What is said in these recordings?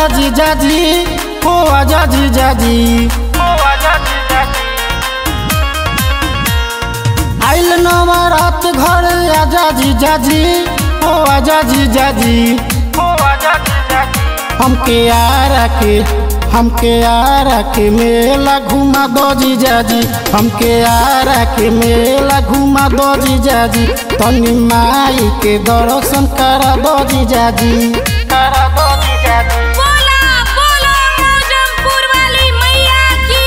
जीजा जी, हो आजा जीजा जी, आइल नवरात घर आजा जीजा जी, हो आजा जीजा जी, हमके आरा के मेला घुमा दो जीजा जी, हमके आरा के मेला घुमा दो जीजा जी, तनी माई के दर्शन करा दो जीजा जी, करा दो जीजा जी। बोला बोला मौजमपुर वाली मैया की।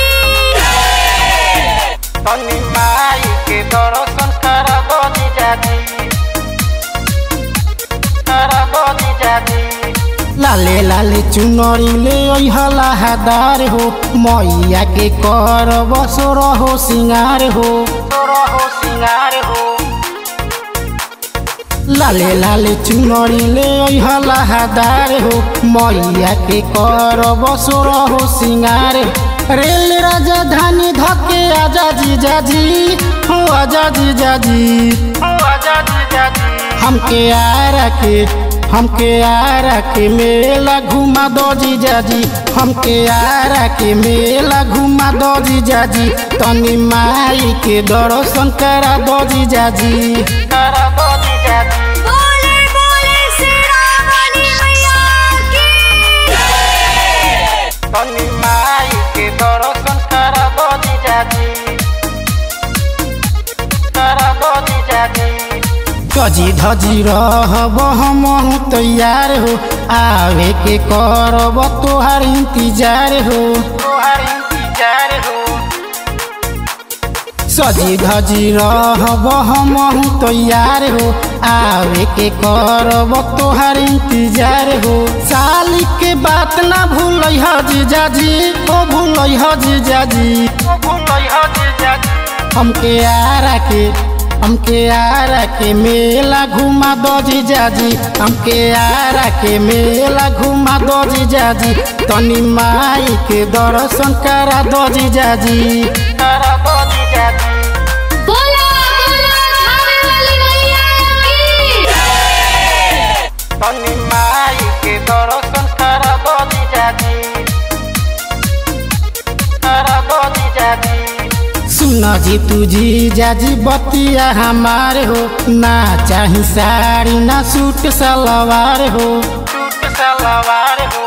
तनी माई के दर्शन करा दो जीजा जी, करा दो जीजा जी। लाले लाले चुनरी ले ओइहला हदार हो, मैया के करब सोरहो सिंगार हो, सोरहो सिंगार हो। लाले लाले चुनरी ले ओइहला हदार हो, मैया के करब सोरहो सिंगार। रेल राजधानी धके आजा जीजा जी, हो आजा जीजा जी, हो आजा जीजा जी। हमके आरा के मेला घुमा दो जीजा जी, हमके आरा के मेला घुमा दो जीजा जी, तनी माई के दर्शन करा दो जीजा जी, करा दो जीजा जी। बोले बोले शेरावाली मैया की। तनी माई के दर्शन करा दो जीजा जी, करा दो जीजा जी। सजी धजी रहब हमहु तैयार हो, आवे के करब तोहार इंतजार हो, तोहार इंतजार हो। सजी धजी रहब हमहु तैयार हो, आवे के करब तोहार इंतजार हो। साली के बात ना भूलैह जीजा जी, ओ भूलैह जीजा जी, ओ भूलैह जीजा जी। हमके आरा के मेला घुमा दो जीजा जी, हमके आरा के मेला घुमा दो जीजा जी, तनी माई के दर्शन करा दो जीजा जी, करा दो जीजा जी। बोला बोला थाने वाली मैया की। तनी माई के दर्शन करा दो जीजा जी, करा दो जीजा जी। सुन जी तू जीजा जी बतिया हमार हो, ना चाही साड़ी ना सूट सलवार हो, सूट सलवार हो।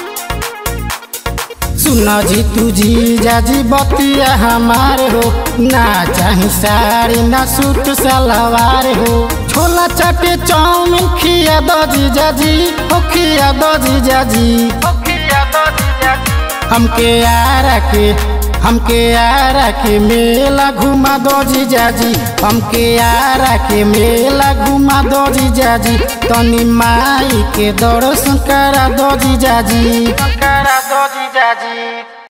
सुन जी तू जीजा जी बतिया हमार हो, ना चाही साड़ी ना सूट सलवार हो। छोला चाटे चाउमीन खिया दो जीजा जी, हो खिया दो जीजा जी, हो खिया दो जीजा जी। हमके आरा के मेला घुमा दो जीजा जी, हमके आरा के मेला घुमा दो जीजा जी, तनी माई के दर्शन करा दो जीजा जी, करा दो जीजा जी।